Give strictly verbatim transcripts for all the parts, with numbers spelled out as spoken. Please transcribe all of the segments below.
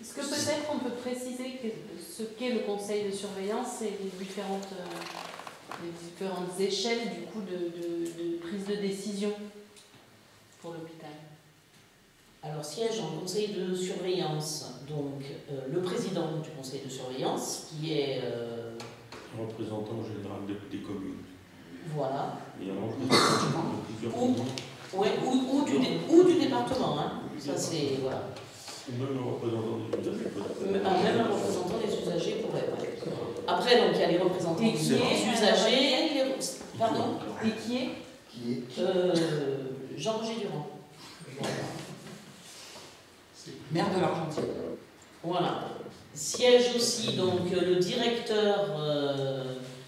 Est-ce que peut-être on peut préciser que ce qu'est le conseil de surveillance et les différentes, euh, les différentes échelles du coup de, de, de prise de décision pour l'hôpital? Alors siège en conseil de surveillance, donc euh, le président du conseil de surveillance qui est... Euh, représentant général des, des communes. Voilà. Et alors, je de plusieurs ou, ouais, ou, ou, du, ou du département, hein. Ça c'est... Voilà. Même un représentant des usagers peut-être. Ah, même un représentant des usagers pourrait. Ouais. Après, donc, il y a les représentants des usagers. Les... Pardon. Et qui est Qui est euh, Jean-Roger Durand. Voilà. Maire de l'Argentière. Voilà. Siège aussi donc le directeur euh,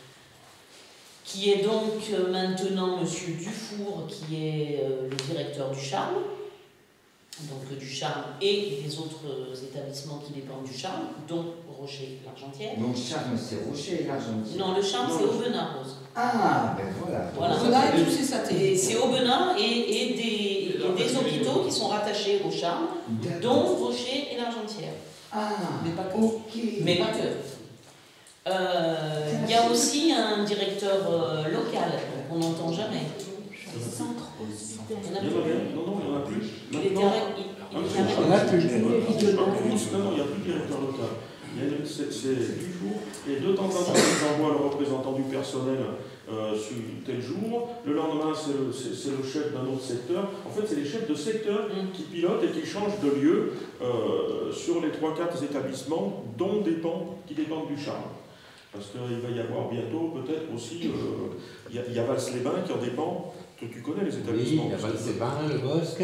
qui est donc maintenant Monsieur Dufour, qui est euh, le directeur du Charme. Donc du Charme et des autres établissements qui dépendent du Charme, dont Rocher et l'Argentière. Donc Charme, c'est Rocher et l'Argentière. Non, le Charme, c'est Aubenas, Rose. Ah, ben voilà. Voilà. Aubenas et tous ses satellites. C'est Aubenas et, et, des, et des hôpitaux qui sont rattachés au Charme, dont Rocher et l'Argentière. Ah, mais pas que. Ok. Mais pas que. Euh, il y a aussi un directeur euh, local qu'on n'entend jamais. centre hospitalier? Il y en a Il y en plus. avait, non, non, il n'y en a plus. Il était Maintenant, arrêté. Il, il était ah, arrêté. il y en a plus. Non, non, il n'y a plus de directeur local. C'est du jour, et de temps en temps, ils envoient le représentant du personnel euh, sur tel jour. Le lendemain, c'est le, le chef d'un autre secteur. En fait, c'est les chefs de secteur Mm. qui pilotent et qui changent de lieu euh, sur les trois quatre établissements dont dépend, qui dépendent du Charme. Parce qu'il va y avoir bientôt peut-être aussi, euh, il y a, il y a Vals-les-Bains qui en dépend. Toi, tu connais les Oui, établissements. il y a Vals-les-Bains, le Bosque.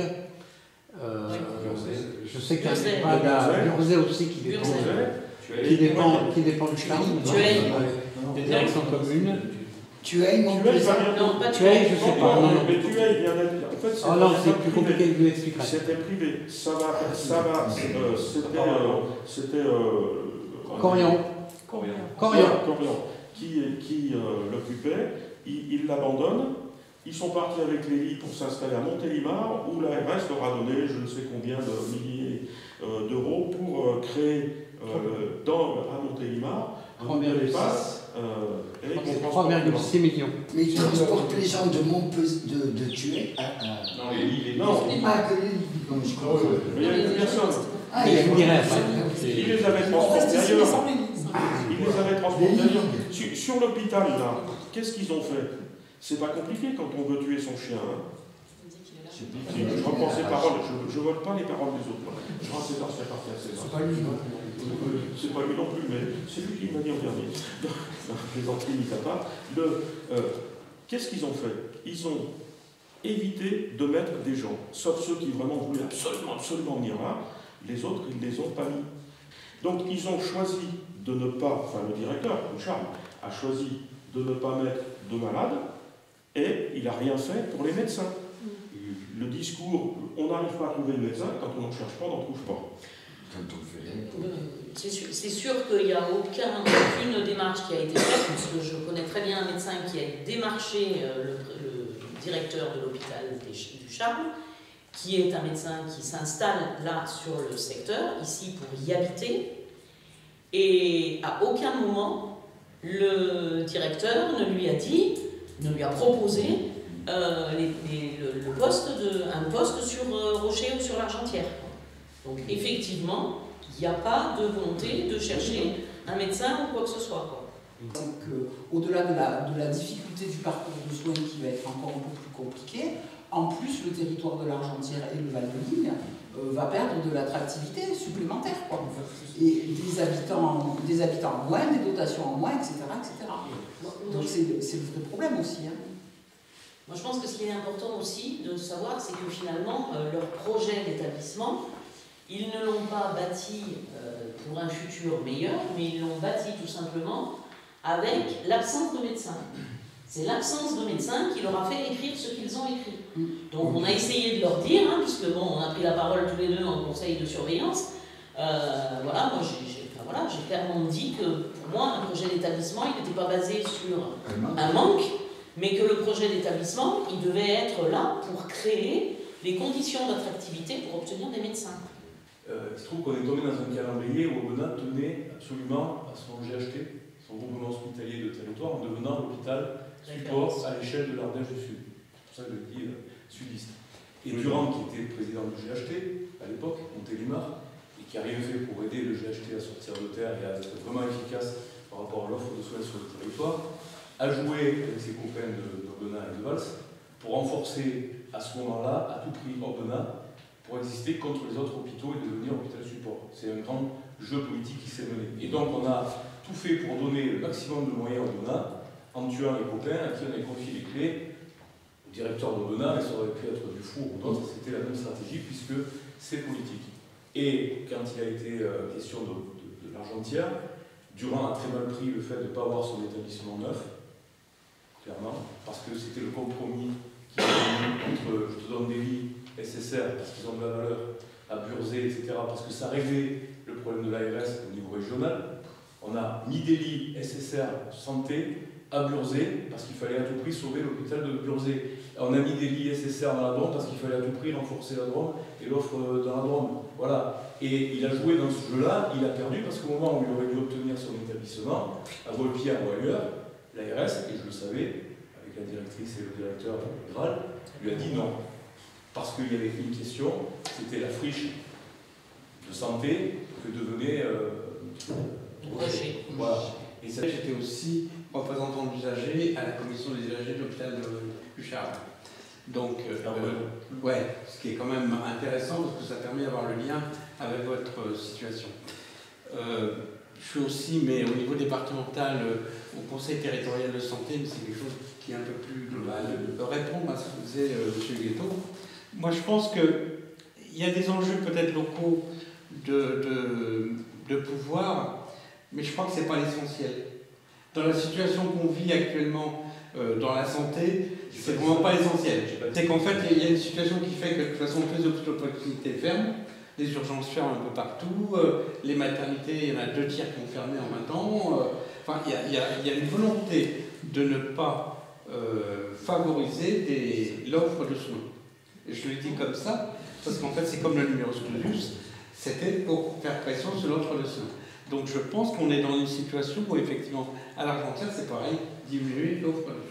Euh, Oui. je sais qu'il y a Burzet. pas d'à Burzet aussi qui dépend, Burzet. qui dépend, qui dépend du Charme. Tueil. Des directions communes. Tu as une Tu as, il va bientôt. Non, pas Tueil, Tueil. je sais pas. Non, non. Mais tu as, il vient d'être. En fait, Oh non, c'est pas plus privé. compliqué, je lui expliquerai. C'était privé. Ça va, ça va. euh, C'était, euh, c'était. Euh, Corian. Combien? Corian. Corian, qui, qui euh, l'occupait. Il il l'abandonne. Ils sont partis avec les lits pour s'installer à Montélimar, où l'A R S leur a donné je ne sais combien de milliers euh, d'euros pour euh, créer euh, dans, à Montélimar un nouvel espace. trois virgule six millions. Mais ils transportent les gens de Montpellier, de, de Tuer à. à... Non, les lits, les lits. Non, Ah, que les non, je comprends. mais il n'y avait plus personne. Ah, il y a Je dirais, Il les avait On transportés reste ici, ailleurs. sans les Ils les avaient transportés ailleurs. Sur, sur l'hôpital, là, qu'est-ce qu'ils ont fait? C'est pas compliqué quand on veut tuer son chien. Hein. Si, je reprends ses paroles, je ne vole pas les paroles des autres. Je rends César ce qui appartient à César. C'est pas lui, non. C'est pas lui non plus, mais c'est lui qui m'a dit en dernier. Les entrées mis à part. Le, euh, Qu'est-ce qu'ils ont fait? Ils ont évité de mettre des gens, sauf ceux qui vraiment voulaient absolument, absolument venir là. Les autres, ils ne les ont pas mis. Donc ils ont choisi de ne pas, enfin le directeur, le Charme, a choisi de ne pas mettre de malades, et il n'a rien fait pour les médecins. Le discours, on n'arrive pas à trouver de médecin, quand on n'en cherche pas, on n'en trouve pas. Quand on fait rien. C'est sûr, c'est sûr qu'il n'y a aucun, aucune démarche qui a été faite, parce que je connais très bien un médecin qui a démarché euh, le, le directeur de l'hôpital du Charme, qui est un médecin qui s'installe là sur le secteur, ici pour y habiter, et à aucun moment le directeur ne lui a dit, ne lui a proposé euh, les, les, le, le poste de, un poste sur euh, Rocher ou sur l'Argentière. Donc effectivement, il n'y a pas de volonté de chercher un médecin ou quoi que ce soit, quoi. Donc, euh, au-delà de la, de la difficulté du parcours de soins qui va être encore un peu plus compliqué, en plus, le territoire de l'Argentière et le Val-de-Ligne euh, va perdre de l'attractivité supplémentaire, quoi. Et des habitants, des habitants en moins, des dotations en moins, et cetera, et cetera. Donc c'est le vrai problème aussi. Hein. Moi, je pense que ce qui est important aussi de savoir, c'est que finalement, euh, leur projet d'établissement, ils ne l'ont pas bâti euh, pour un futur meilleur, mais ils l'ont bâti tout simplement avec l'absence de médecins. C'est l'absence de médecins qui leur a fait écrire ce qu'ils ont écrit. Donc on a essayé de leur dire, hein, puisque bon, on a pris la parole tous les deux en conseil de surveillance, euh, voilà, moi j'ai enfin, voilà, j'ai clairement dit que pour moi, un projet d'établissement, il n'était pas basé sur un manque, mais que le projet d'établissement, il devait être là pour créer les conditions d'attractivité pour obtenir des médecins. Euh, il se trouve qu'on est tombé dans un calendrier où Aubenas tenait absolument à son G H T, son groupement hospitalier de territoire, en devenant l'hôpital support à l'échelle de l'Ardèche du Sud. C'est pour ça que je dis euh, sudiste. Et Durand, qui était président du G H T à l'époque, Montélimar, et qui a rien fait pour aider le G H T à sortir de terre et à être vraiment efficace par rapport à l'offre de soins sur le territoire, a joué avec ses copains d'Aubenas et de Valls pour renforcer à ce moment-là, à tout prix, Aubenas, pour exister contre les autres hôpitaux et devenir hôpital support. C'est un grand jeu politique qui s'est mené. Et donc on a tout fait pour donner le maximum de moyens à Aubenas, en tuant les copains à qui on avait confié les clés, au directeur d'Aubenas, mais ça aurait pu être du four ou d'autres, c'était la même stratégie puisque c'est politique. Et quand il a été euh, question de, de, de l'Argentière, Durand a très mal pris le fait de ne pas avoir son établissement neuf, clairement, parce que c'était le compromis qui était entre je te donne des lits S S R parce qu'ils ont de la valeur à Burzet, et cetera, parce que ça réglait le problème de l'A R S au niveau régional. On a mis des lits S S R santé à Burzet parce qu'il fallait à tout prix sauver l'hôpital de Burzet. On a mis des lits S S R dans la Drôme parce qu'il fallait à tout prix renforcer la Drôme et l'offre dans la Drôme. Voilà. Et il a joué dans ce jeu-là, il a perdu parce qu'au moment où il aurait dû obtenir son établissement, à Volpierre ou ailleurs, l'A R S, et je le savais, avec la directrice et le directeur général, lui a dit non. Parce qu'il y avait une question, c'était la friche de santé que devenait euh, Rocher. Voilà. Et ça, j'étais aussi représentant d'usagers à la commission des usagers de l'hôpital du Charles. Donc, euh, euh, ouais, ce qui est quand même intéressant parce que ça permet d'avoir le lien avec votre situation. Euh, je suis aussi, mais au niveau départemental, euh, au Conseil territorial de santé, mais c'est quelque chose qui est un peu plus global. Euh, répondre à ce que disait euh, M. Guetto, moi je pense qu'il y a des enjeux peut-être locaux de, de, de pouvoir, mais je crois que ce n'est pas l'essentiel. Dans la situation qu'on vit actuellement euh, dans la santé, c'est vraiment pas l'essentiel. C'est qu'en fait, il y a une situation qui fait que de toute façon, tous les hôpitaux de proximité ferment, les urgences ferment un peu partout, euh, les maternités, il y en a deux tiers qui ont fermé en même temps. Euh, enfin, il y a, il y a, il y a une volonté de ne pas euh, favoriser l'offre de soins. Et je le dis comme ça, parce qu'en fait, c'est comme le numerus clausus, c'était pour faire pression sur l'offre de soins. Donc je pense qu'on est dans une situation où effectivement, à l'Argentière, c'est pareil, diminuer l'offre de soins.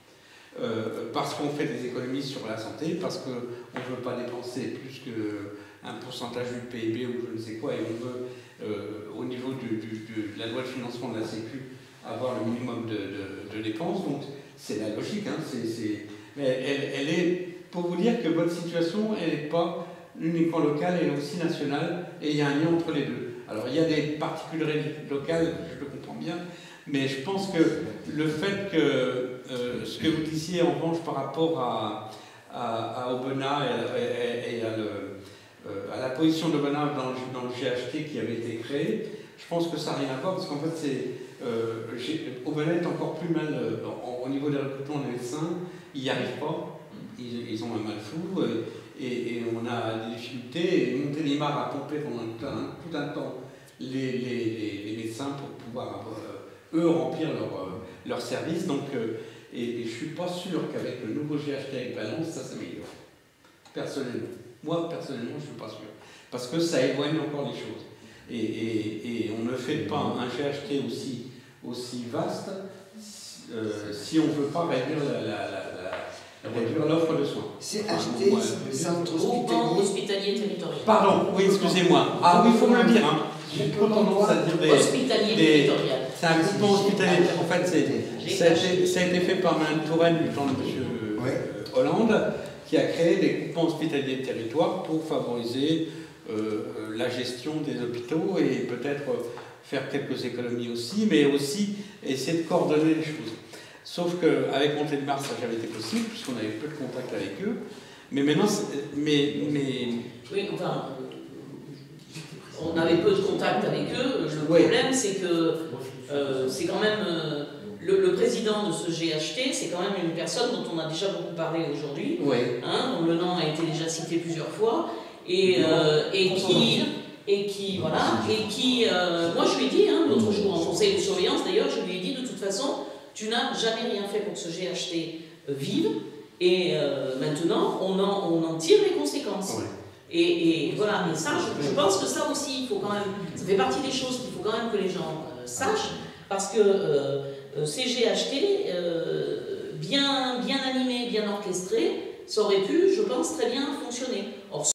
Euh, parce qu'on fait des économies sur la santé, parce qu'on ne veut pas dépenser plus qu'un pourcentage du P I B ou je ne sais quoi, et on veut, euh, au niveau du, du, du, de la loi de financement de la Sécu, avoir le minimum de, de, de dépenses. Donc c'est la logique, hein, c'est, c'est... mais elle, elle est, pour vous dire que votre situation, elle n'est pas uniquement locale, elle est aussi nationale, et il y a un lien entre les deux. Alors il y a des particularités locales, je le comprends bien, mais je pense que le fait que euh, ce que vous disiez en revanche par rapport à, à, à Aubenas et, et, et à, le, euh, à la position d'Aubenas dans, dans le G H T qui avait été créé, je pense que ça n'a rien à voir parce qu'en fait c'est euh, Aubenas est encore plus mal euh, au niveau des recrutements des médecins, ils n'y arrivent pas, ils, ils ont un mal fou euh, et, et on a des difficultés. Et Montélimar a pompé pendant tout un, tout un temps les, les, les, les médecins pour pouvoir euh, eux remplir leur, euh, leur service. Donc, euh, et, et je ne suis pas sûr qu'avec le nouveau G H T avec Valence, ça s'améliore. Personnellement. Moi, personnellement, je ne suis pas sûr. Parce que ça éloigne encore les choses. Et, et, et on ne fait pas un G H T aussi, aussi vaste euh, si on ne veut pas réduire la, la, la, la réduire l'offre de soins. C'est acheté le centre Groupement hospitalier. hospitalier territorial. Pardon, oui, excusez-moi. Ah oui, il faut me le dire. Hein. J'ai trop tendance à dire des... Hospitalier des territorial. C'est un groupement hospitalier. En fait, c'est, ça, a été, ça a été fait par Mme Touraine du temps de M. Ouais. Hollande, qui a créé des groupements hospitaliers de territoire pour favoriser euh, la gestion des hôpitaux et peut-être faire quelques économies aussi, mais aussi essayer de coordonner les choses. Sauf qu'avec Montélimar, ça n'a jamais été possible, puisqu'on avait peu de contact avec eux. Mais maintenant, mais, mais... Oui, enfin, on avait peu de contact avec eux. Le oui. problème, c'est que euh, c'est quand même... Euh, le, le président de ce G H T, c'est quand même une personne dont on a déjà beaucoup parlé aujourd'hui, oui. hein, dont le nom a été déjà cité plusieurs fois, et, euh, et qui... Et qui, voilà, et qui, euh, moi je lui ai dit, hein, l'autre jour en conseil de surveillance d'ailleurs, je lui ai dit de toute façon, tu n'as jamais rien fait pour que ce G H T euh, vive, et euh, maintenant on en, on en tire les conséquences. Ouais. Et, et voilà, et ça, je, je pense que ça aussi, il faut quand même, ça fait partie des choses qu'il faut quand même que les gens euh, sachent, parce que euh, C G H T, euh, bien, bien animé, bien orchestré, ça aurait pu, je pense, très bien fonctionner. Or,